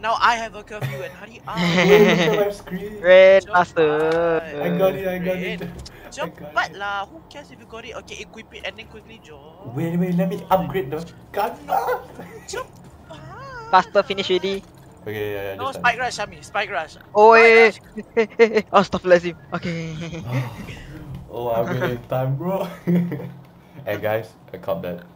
Now I have a curfew and hurry up. Wait, look at my screen. Red faster. I got it. Cepat lah. Who cares if you got it? Okay, equip it and then quickly join. Wait, let me upgrade the gun. Cepat. Faster finish ready. Okay, yeah. No, spike rush, Shami. Spike rush. Oh, oh, stop lazim. Okay. Oh, I'm in time, bro. Hey guys, I caught that.